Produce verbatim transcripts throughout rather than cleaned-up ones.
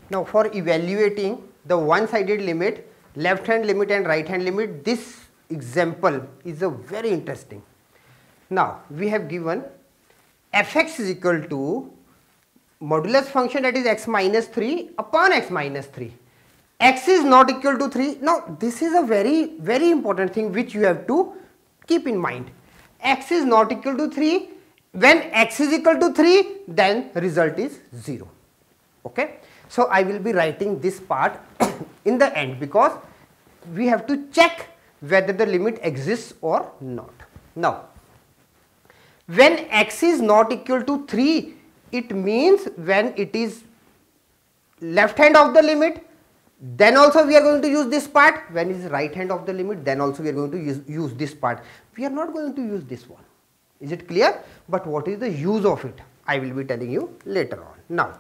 Now for evaluating the one sided limit, left hand limit and right hand limit, this example is a very interesting. Now we have given f(x) is equal to modulus function, that is x minus three upon x minus three. X is not equal to three. Now this is a very very important thing which you have to keep in mind. X is not equal to three. When x is equal to three, then result is zero. Okay. So I will be writing this part in the end, because we have to check whether the limit exists or not. Now when x is not equal to three, it means when it is left hand of the limit, then also we are going to use this part. When it is right hand of the limit, then also we are going to use, use this part. We are not going to use this one. Is it clear? But what is the use of it? I will be telling you later on. Now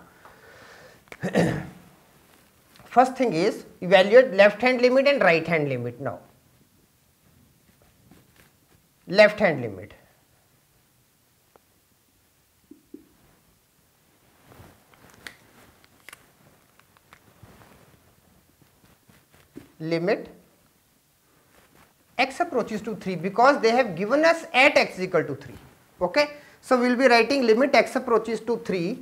first thing is evaluate left hand limit and right hand limit. Now left hand limit. Limit x approaches to three, because they have given us at x is equal to three. Okay. So we will be writing limit x approaches to three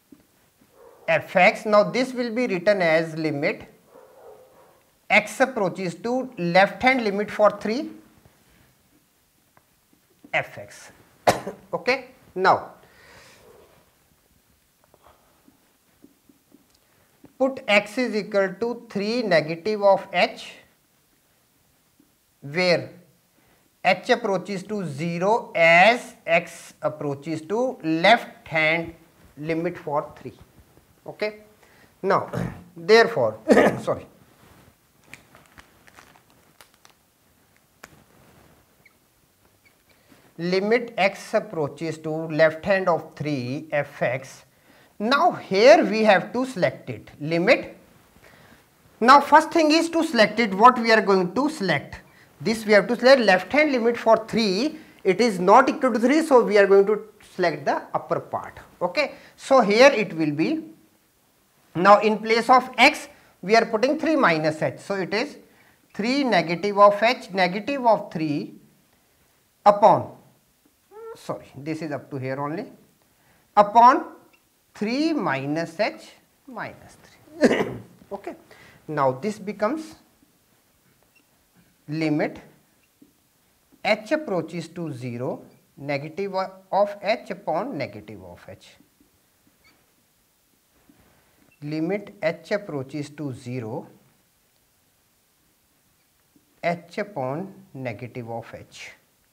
f(x). Now this will be written as limit x approaches to left hand limit for three f(x). Okay. Now put x is equal to three negative of h, where h approaches to zero as x approaches to left hand limit for three. Okay. Now therefore sorry limit x approaches to left hand of three f(x). Now here we have to select it, limit. Now first thing is to select it. What we are going to select? This we have to select left hand limit for three. It is not equal to three, so we are going to select the upper part. Okay. So here it will be, now in place of x we are putting three minus h. So it is three negative of h, negative of three upon, sorry this is up to here only, upon three minus h minus three. Okay. Now this becomes limit h approaches to zero, negative of h upon negative of h. Limit h approaches to zero, h upon negative of h.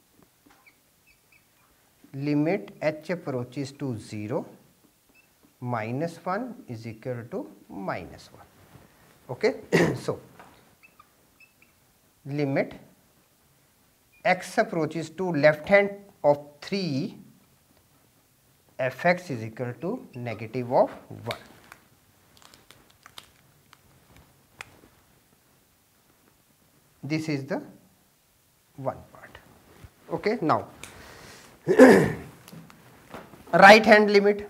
Limit h approaches to zero, minus one is equal to minus one. Okay. So limit x approaches to left hand of three f(x) is equal to negative of one. This is the one part. Okay. Now right hand limit.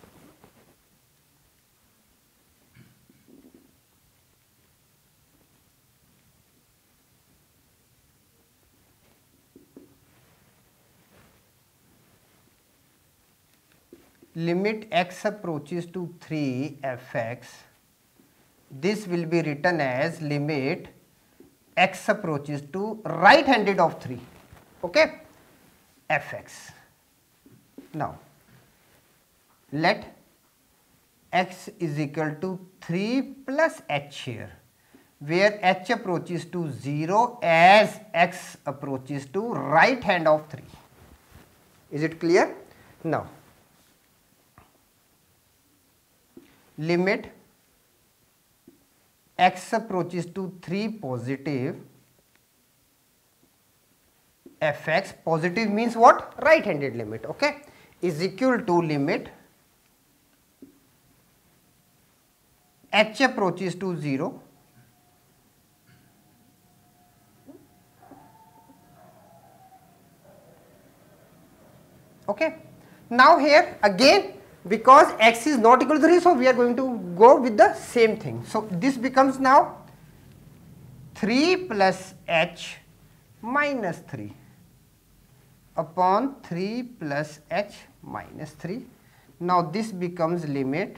Limit x approaches to three f(x). This will be written as limit x approaches to right handed of three. Okay. f(x). Now let x is equal to three plus h here, where h approaches to zero as x approaches to right hand of three. Is it clear? Now limit x approaches to three positive f(x), positive means what? Right handed limit. Okay. Is equal to limit h approaches to zero, okay. Now here again because x is not equal to three, so we are going to go with the same thing. So this becomes now three plus h minus three upon three plus h minus three. Now this becomes limit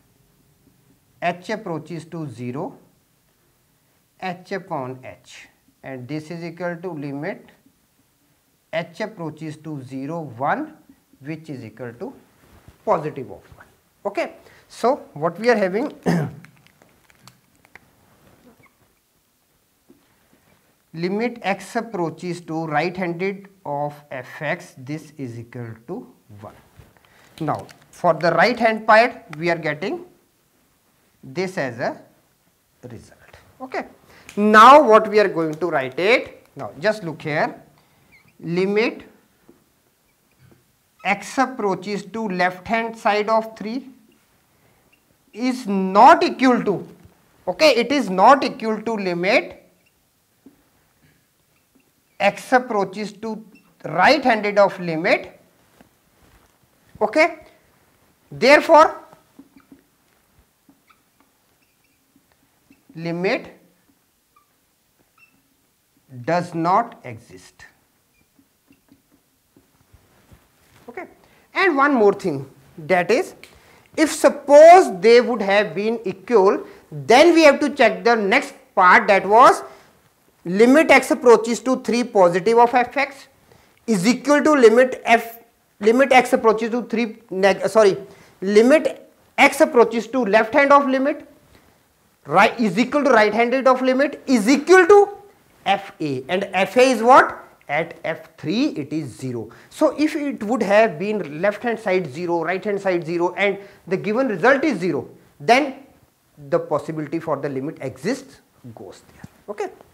h approaches to zero, h upon h, and this is equal to limit h approaches to zero, one, which is equal to positive of one. Okay. So what we are having, limit x approaches to right handed of fx, this is equal to one. Now for the right hand part we are getting this as a result. Okay. Now what we are going to write it, now just look here, limit x approaches to left hand side of three is not equal to, okay, it is not equal to limit x approaches to right handed of limit, okay. Therefore limit does not exist. Okay. And one more thing, that is, if suppose they would have been equal, then we have to check the next part, that was limit x approaches to three positive of fx is equal to limit f limit x approaches to three neg sorry limit x approaches to left hand of limit right is equal to right handed of limit is equal to fa, and fa is what? At f three it is zero. So if it would have been left hand side zero, right hand side zero, and the given result is zero, then the possibility for the limit exists goes there. Okay.